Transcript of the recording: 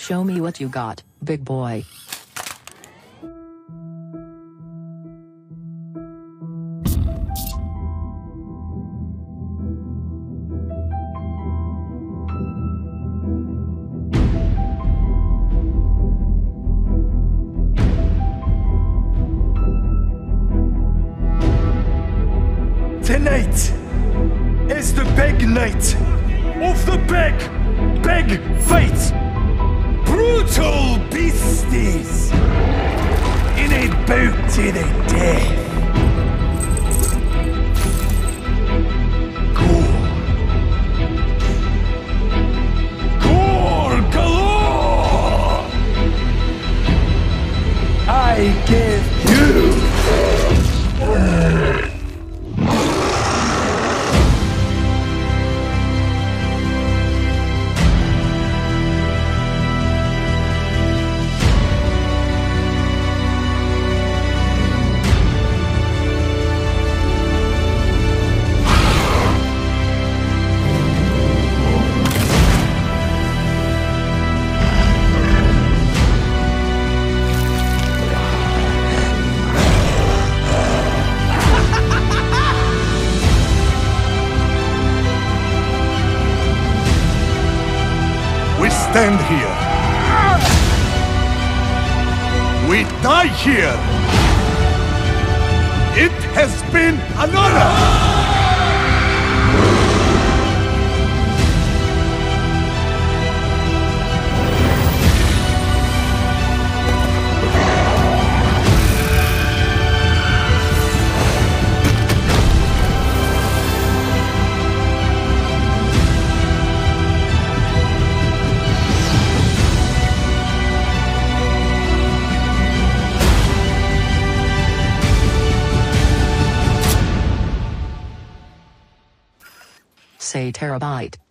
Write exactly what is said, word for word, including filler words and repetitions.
Show me what you got, big boy. Tonight is the big night of the big, big fight. Brutal beasties in a bout to the death. Gore. Gore galore. I give you stand here. We die here. It has been an honor. Say terabyte.